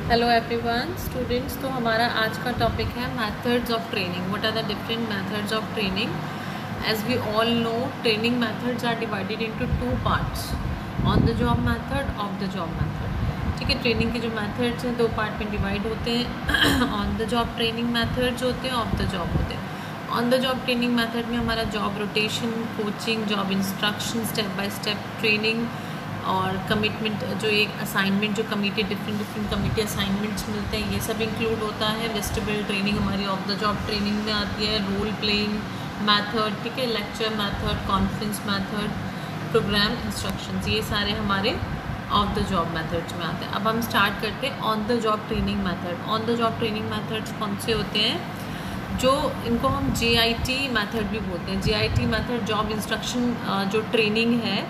Hello everyone students. तो हमारा आज का टॉपिक है methods of training. What are the different methods of training? As we all know, training methods are divided into two parts, on the job method, off the job method. ठीक है, training के जो methods हैं दो part में divide होते हैं। On the job training methods होते हैं, ऑफ द जॉब होते हैं। On the job training method में हमारा job rotation, coaching, job instruction, step by step training और कमिटमेंट, जो एक असाइनमेंट जो कमिटी डिफरेंट कमिटी असाइनमेंट्स मिलते हैं, ये सब इंक्लूड होता है। वेस्टिबल ट्रेनिंग हमारी ऑफ द जॉब ट्रेनिंग में आती है। रोल प्लेइंग मेथड, ठीक है, lecture method, conference method, program instructions, ये सारे हमारे ऑफ द जॉब मेथड्स में आते हैं। अब हम स्टार्ट करते हैं on the job training method. On the job training methods कौन से होते हैं? जो इनको हम JIT मेथड भी बोलते हैं। JIT मेथड जॉब इंस्ट्रक्शन जो ट्रेनिंग है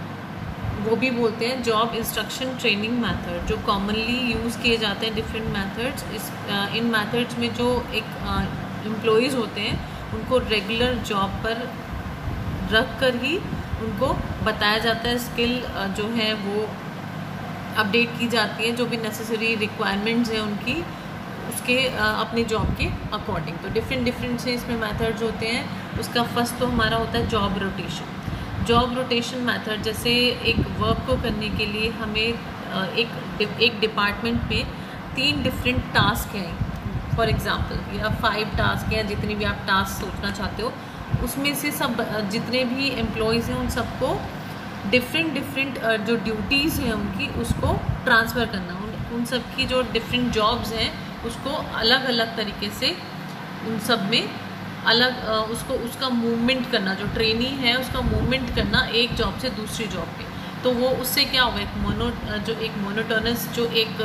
वो भी बोलते हैं जॉब इंस्ट्रक्शन ट्रेनिंग मेथड, जो कॉमनली यूज़ किए जाते हैं डिफरेंट मेथड्स। इन मेथड्स में जो एक एम्प्लॉइज़ होते हैं उनको रेगुलर जॉब पर रख कर ही उनको बताया जाता है, स्किल जो है वो अपडेट की जाती है, जो भी नेसेसरी रिक्वायरमेंट्स हैं उनकी उसके अपने जॉब के अकॉर्डिंग। तो डिफरेंट से इसमें मेथड्स होते हैं। उसका फर्स्ट तो हमारा होता है job rotation. Job rotation method, जैसे एक वर्क को करने के लिए हमें एक डिपार्टमेंट में 3 डिफरेंट टास्क हैं फॉर एग्जांपल, या 5 टास्क हैं, जितनी भी आप टास्क सोचना चाहते हो, उसमें से सब जितने भी एम्प्लॉयज़ हैं उन सबको डिफरेंट जो ड्यूटीज़ हैं उनकी उसको ट्रांसफ़र करना, उन सब की जो डिफरेंट जॉब्स हैं उसको अलग अलग तरीके से उन सब में अलग उसका मूवमेंट करना, जो ट्रेनी है उसका मूवमेंट करना एक जॉब से दूसरी जॉब पे। तो वो उससे क्या होगा, एक मोनोटोनस जो एक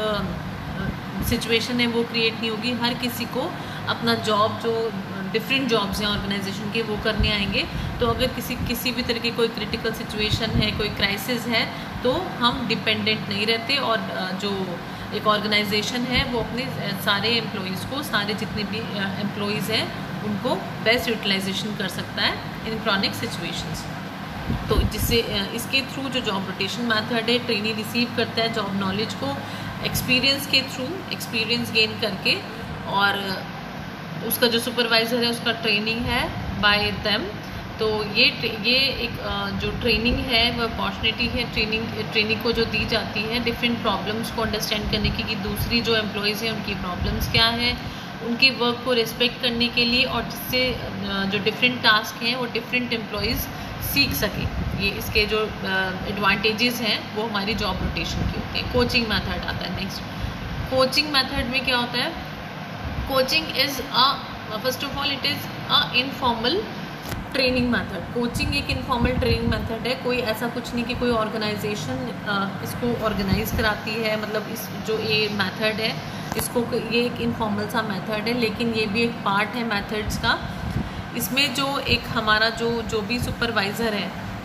सिचुएशन है वो क्रिएट नहीं होगी। हर किसी को अपना जॉब, जो डिफरेंट जॉब्स हैं ऑर्गेनाइजेशन के, वो करने आएंगे। तो अगर किसी भी तरह की कोई क्रिटिकल सिचुएशन है, कोई क्राइसिस है, तो हम डिपेंडेंट नहीं रहते और जो एक ऑर्गेनाइजेशन है वो अपने सारे एम्प्लॉयज़ को, सारे जितने भी एम्प्लॉयज़ हैं उनको बेस्ट यूटिलाइजेशन कर सकता है इन क्रॉनिक सिचुएशंस। तो जिससे इसके थ्रू जो जॉब रोटेशन मेथड है, ट्रेनी रिसीव करता है जॉब नॉलेज को एक्सपीरियंस के थ्रू, एक्सपीरियंस गेन करके, और उसका जो सुपरवाइज़र है उसका ट्रेनिंग है बाय देम। तो ये एक जो ट्रेनिंग है वो अपॉर्चुनिटी है ट्रेनिंग को जो दी जाती है डिफरेंट प्रॉब्लम्स को अंडरस्टैंड करने की, कि दूसरी जो एम्प्लॉयज़ हैं उनकी प्रॉब्लम्स क्या है, उनके वर्क को रिस्पेक्ट करने के लिए, और जिससे जो डिफरेंट टास्क हैं वो डिफरेंट एम्प्लॉयज़ सीख सके। ये इसके जो एडवांटेजेस हैं वो हमारी जॉब रोटेशन की होती है। कोचिंग मेथड आता है नेक्स्ट। कोचिंग मेथड में क्या होता है? Coaching is first of all it is informal training method. Coaching एक इनफॉर्मल ट्रेनिंग मेथड है। कोई ऐसा कुछ नहीं कि कोई ऑर्गेनाइजेशन इसको ऑर्गेनाइज कराती है, मतलब इस जो ये मेथड है इसको, ये एक इनफॉर्मल सा मेथड है, लेकिन ये भी एक पार्ट है मेथड्स का। इसमें जो एक हमारा जो भी सुपरवाइज़र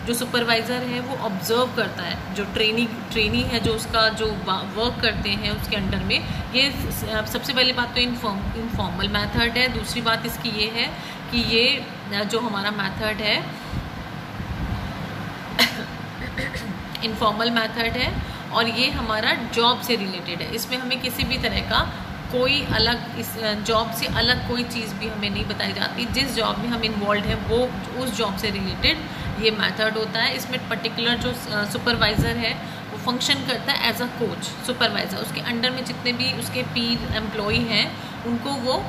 है वो ऑब्ज़र्व करता है, जो ट्रेनी है जो उसका जो वर्क करते हैं उसके अंडर में। ये सबसे पहली बात तो इनफॉर्मल मेथड है। दूसरी बात इसकी ये है कि ये जो हमारा मेथड है इनफॉर्मल मेथड है और ये हमारा जॉब से रिलेटेड है। इसमें हमें किसी भी तरह का कोई अलग, इस जॉब से अलग कोई चीज़ भी हमें नहीं बताई जाती। जिस जॉब में हम इन्वॉल्व हैं वो उस जॉब से रिलेटेड ये मेथड होता है। इसमें पर्टिकुलर जो सुपरवाइज़र है वो फंक्शन करता है एज अ कोच। सुपरवाइज़र उसके अंडर में जितने भी उसके पीर एम्प्लॉई हैं उनको वो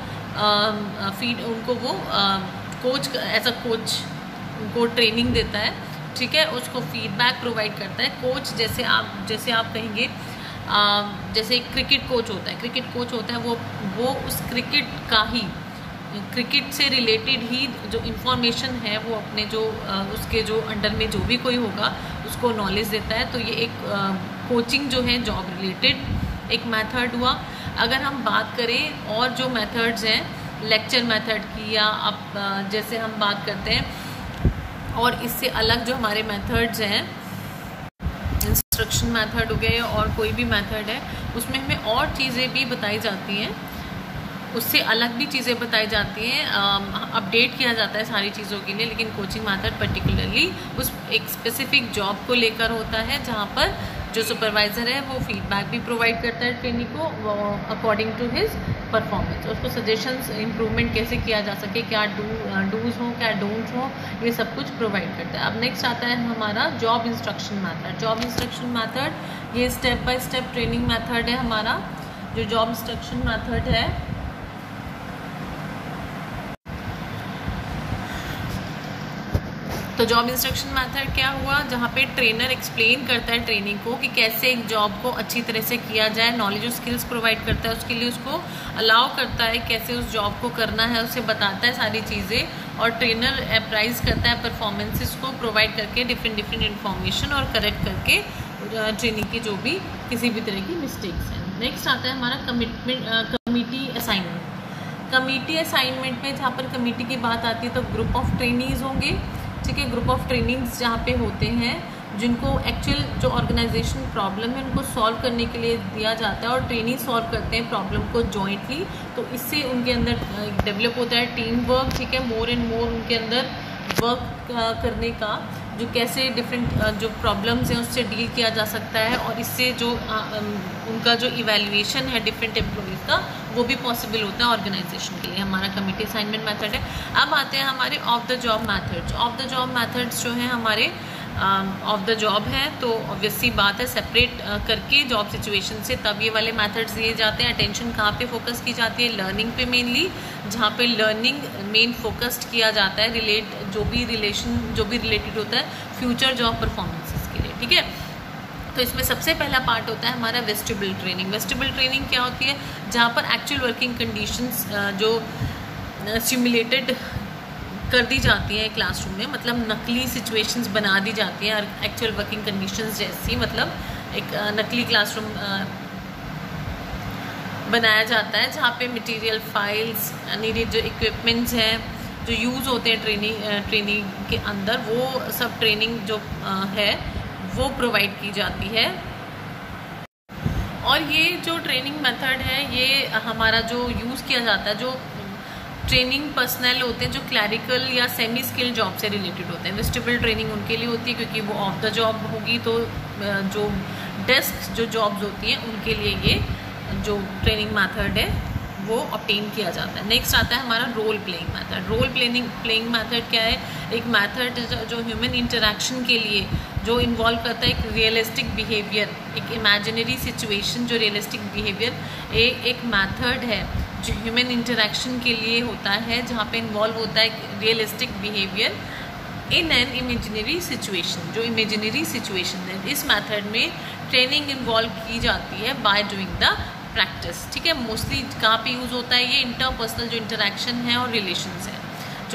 कोच एज अ कोच उनको ट्रेनिंग देता है, ठीक है, उसको फीडबैक प्रोवाइड करता है। कोच जैसे आप कहेंगे, जैसे एक क्रिकेट कोच होता है, वो उस क्रिकेट से रिलेटेड ही जो इन्फॉर्मेशन है वो अपने जो उसके जो अंडर में जो भी कोई होगा उसको नॉलेज देता है। तो ये एक कोचिंग जो है जॉब रिलेटेड एक मेथड हुआ। अगर हम बात करें और जो मेथड्स हैं लेक्चर मेथड की, या अब जैसे हम बात करते हैं, और इससे अलग जो हमारे मेथड्स हैं, इंस्ट्रक्शन मेथड हो गए और कोई भी मेथड है, उसमें हमें और चीज़ें भी बताई जाती हैं, उससे अलग भी चीज़ें बताई जाती हैं, अपडेट किया जाता है सारी चीज़ों के लिए। लेकिन कोचिंग मेथड पर्टिकुलरली उस एक स्पेसिफिक जॉब को लेकर होता है, जहाँ पर जो सुपरवाइज़र है वो फीडबैक भी प्रोवाइड करता है ट्रेनी को अकॉर्डिंग टू हिज परफॉर्मेंस। उसको सजेशंस इम्प्रूवमेंट कैसे किया जा सके, क्या डूज हो क्या डोंट्स हो, ये सब कुछ प्रोवाइड करता है। अब नेक्स्ट आता है हमारा job instruction method. Job instruction method ये step by step training method है हमारा। जो जॉब इंस्ट्रक्शन मैथड है, तो जॉब इंस्ट्रक्शन मैथड क्या हुआ, जहाँ पे ट्रेनर एक्सप्लेन करता है ट्रेनिंग को कि कैसे एक जॉब को अच्छी तरह से किया जाए, नॉलेज और स्किल्स प्रोवाइड करता है, उसके लिए उसको अलाउ करता है कैसे उस जॉब को करना है, उसे बताता है सारी चीज़ें, और ट्रेनर अप्राइज करता है परफॉर्मेंसेस को प्रोवाइड करके डिफरेंट इन्फॉर्मेशन और करेक्ट करके ट्रेनिंग की जो भी किसी भी तरह की मिस्टेक्स हैं। नेक्स्ट आता है हमारा कमिटी असाइनमेंट। कमिटी असाइनमेंट में जहाँ पर कमिटी की बात आती है तो ग्रुप ऑफ ट्रेनीज होंगे, ठीक है। ग्रुप ऑफ ट्रेनिंग्स जहाँ पे होते हैं जिनको एक्चुअल जो ऑर्गेनाइजेशन प्रॉब्लम है उनको सॉल्व करने के लिए दिया जाता है, और ट्रेनी सॉल्व करते हैं प्रॉब्लम को जॉइंटली, तो इससे उनके अंदर डेवलप होता है टीम वर्क, ठीक है। मोर एंड मोर उनके अंदर वर्क करने का, जो कैसे डिफरेंट जो प्रॉब्लम्स हैं उससे डील किया जा सकता है, और इससे जो उनका जो इवैल्यूएशन है डिफरेंट एम्प्लॉयज़ का वो भी पॉसिबल होता है ऑर्गेनाइजेशन के लिए। हमारा कमिटी असाइनमेंट मेथड है। अब आते हैं हमारे off the job methods. Off the job methods जो हैं हमारे ऑफ द जॉब है, तो ऑब्वियसली बात है सेपरेट करके जॉब सिचुएशन से तब ये वाले मेथड्स दिए जाते हैं। अटेंशन कहाँ पे फोकस की जाती है, लर्निंग पे मेनली, जहाँ पे लर्निंग मेन फोकस्ड किया जाता है, जो भी रिलेटेड होता है फ्यूचर जॉब परफॉर्मेंसेस के लिए, ठीक है। तो इसमें सबसे पहला पार्ट होता है हमारा वेस्टिबल ट्रेनिंग। वेस्टिबल ट्रेनिंग क्या होती है, जहाँ पर एक्चुअल वर्किंग कंडीशंस जो सिमुलेटेड कर दी जाती हैं क्लासरूम में, मतलब नकली सिचुएशंस बना दी जाती हैं एक्चुअल वर्किंग कंडीशंस जैसी, मतलब एक नकली क्लासरूम बनाया जाता है जहाँ पे मटेरियल, फाइल्स, नीडेड जो इक्विपमेंट्स हैं जो यूज़ होते हैं ट्रेनिंग के अंदर, वो सब ट्रेनिंग जो है वो प्रोवाइड की जाती है। और ये जो ट्रेनिंग मेथड है ये हमारा जो यूज़ किया जाता है, जो ट्रेनिंग पर्सनल होते हैं जो क्लैरिकल या सेमी स्किल जॉब से रिलेटेड होते हैं। वेस्टिबल ट्रेनिंग उनके लिए होती है क्योंकि वो ऑफ द जॉब होगी, तो जो डेस्क जो जॉब्स होती हैं उनके लिए ये जो ट्रेनिंग मेथड है वो ऑब्टेन किया जाता है। नेक्स्ट आता है हमारा role playing method. Role playing method क्या है, एक मेथड जो ह्यूमन इंटरेक्शन के लिए जो इन्वॉल्व करता है एक रियलिस्टिक बिहेवियर, एक इमेजिनरी सिचुएशन जो रियलिस्टिक बिहेवियर एक मेथड है जो ह्यूमन इंटरेक्शन के लिए होता है, जहाँ पे इन्वॉल्व होता है realistic behaviour in an imaginary situation, जो इमेजिनरी सिचुएशन है। इस मेथड में ट्रेनिंग इन्वॉल्व की जाती है बाय डूइंग द प्रैक्टिस, ठीक है। मोस्टली कहाँ पे यूज़ होता है, ये इंटरपर्सनल जो इंटरेक्शन है और रिलेशंस हैं जो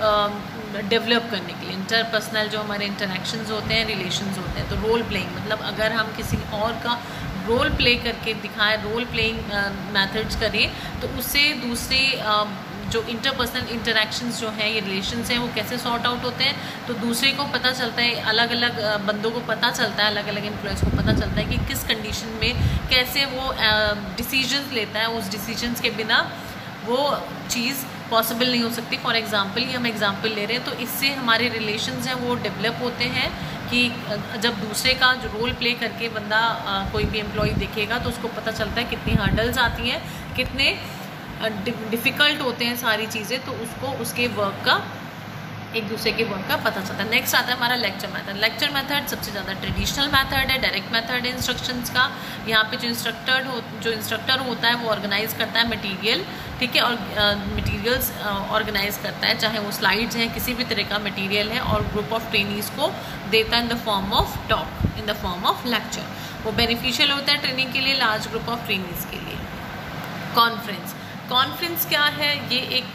एक डेवलप करने के लिए, इंटरपर्सनल जो हमारे इंटरेक्शंस होते हैं, रिलेशंस होते हैं। तो रोल प्लेइंग मतलब अगर हम किसी और का रोल प्ले करके दिखाएं, रोल प्लेइंग मेथड्स करें, तो उससे दूसरे जो इंटरपर्सनल इंटरेक्शंस जो हैं, ये रिलेशंस हैं, वो कैसे सॉर्ट आउट होते हैं, तो दूसरे को पता चलता है, अलग अलग बंदों को पता चलता है, अलग अलग एम्प्लॉयज़ को पता चलता है कि किस कंडीशन में कैसे वो डिसीजंस लेता है। उस डिसीजंस के बिना वो चीज़ पॉसिबल नहीं हो सकती। फॉर एग्जांपल ही हम एग्जांपल ले रहे हैं, तो इससे हमारे रिलेशंस हैं वो डेवलप होते हैं कि जब दूसरे का जो रोल प्ले करके बंदा कोई भी एम्प्लॉय देखेगा तो उसको पता चलता है कितनी हर्डल्स आती हैं, कितने डिफ़िकल्ट होते हैं सारी चीज़ें, तो उसको उसके वर्क का, एक दूसरे के वर्क का पता चलता है। नेक्स्ट आता है हमारा लेक्चर मेथड। लेक्चर मेथड सबसे ज़्यादा ट्रेडिशनल मेथड है, डायरेक्ट मेथड है इंस्ट्रक्शंस का। यहाँ पे जो इंस्ट्रक्टर होता है वो ऑर्गेनाइज करता है मटेरियल, ठीक है, और मटेरियल्स ऑर्गेनाइज करता है, चाहे वो स्लाइड्स हैं, किसी भी तरह का मटेरियल है, और ग्रुप ऑफ ट्रेनीज़ को देता है in the form of talk, in the form of lecture. वो बेनिफिशियल होता है ट्रेनिंग के लिए, लार्ज ग्रुप ऑफ ट्रेनीज़ के लिए। कॉन्फ्रेंस क्या है, ये एक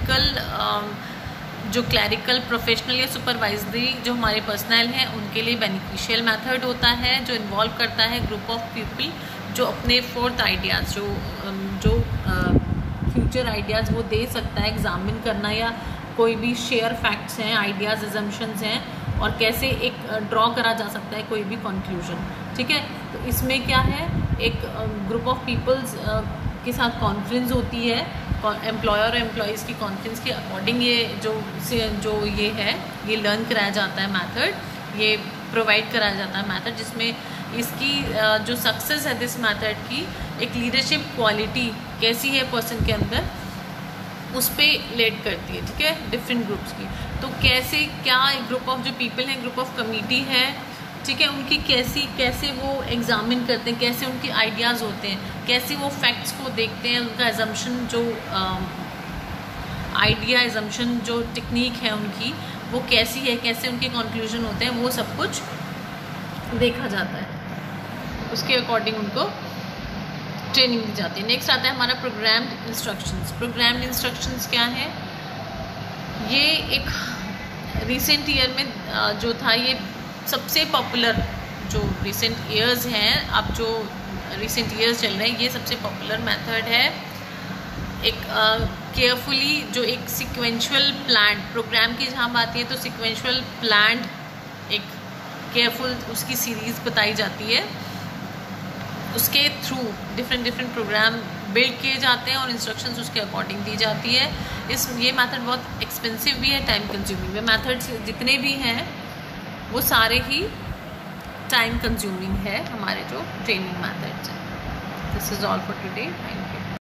क्लैरिकल प्रोफेशनल या सुपरवाइजरी जो हमारे पर्सनल हैं उनके लिए बेनिफिशियल मेथड होता है, जो इन्वॉल्व करता है ग्रुप ऑफ पीपल जो अपने फोर्थ आइडियाज़ जो फ्यूचर आइडियाज़ वो दे सकता है, एग्जामिन करना या कोई भी शेयर फैक्ट्स हैं, आइडियाज़, अजम्पशंस हैं, और कैसे एक ड्रॉ करा जा सकता है कोई भी कंक्लूजन, ठीक है। तो इसमें क्या है, एक ग्रुप ऑफ पीपल्स के साथ कॉन्फ्रेंस होती है, एम्प्लॉयर और एम्प्लॉयज़ की कॉन्फ्रेंस के अकॉर्डिंग ये जो ये है ये लर्न कराया जाता है मेथड, ये प्रोवाइड कराया जाता है मेथड, जिसमें इसकी जो सक्सेस है दिस मेथड की, एक लीडरशिप क्वालिटी कैसी है पर्सन के अंदर, उस पर लेड करती है, ठीक है, डिफरेंट ग्रुप्स की। तो कैसे क्या एक ग्रुप ऑफ जो पीपल हैं, ग्रुप ऑफ कमिटी है, ठीक है, उनकी कैसे वो एग्जामिन करते हैं, कैसे उनके आइडियाज़ होते हैं, कैसे वो फैक्ट्स को देखते हैं, उनका एजम्पशन जो आइडिया एजम्पशन जो टेक्निक है उनकी वो कैसी है, कैसे उनके कंक्लूजन होते हैं, वो सब कुछ देखा जाता है, उसके अकॉर्डिंग उनको ट्रेनिंग दी जाती है। नेक्स्ट आता है हमारा प्रोग्राम्ड इंस्ट्रक्शंस। प्रोग्राम्ड इंस्ट्रक्शंस क्या है? ये एक रिसेंट ईयर में जो था, ये सबसे पॉपुलर जो रिसेंट ईयर्स हैं, अब जो रिसेंट ईयर्स चल रहे हैं, ये सबसे पॉपुलर मेथड है। एक केयरफुली जो एक सिक्वेंशुअल प्लान प्रोग्राम की जहाँ बात है, तो सिक्वेंशुअल प्लान एक केयरफुल उसकी सीरीज़ बताई जाती है, उसके थ्रू डिफरेंट प्रोग्राम बिल्ड किए जाते हैं और इंस्ट्रक्शंस उसके अकॉर्डिंग दी जाती है। ये मेथड बहुत एक्सपेंसिव भी है, टाइम कंज्यूमिंग है। मेथड्स जितने भी हैं वो सारे ही टाइम कंज्यूमिंग है, हमारे जो ट्रेनिंग मेथड्स हैं। This is all for today, thank you.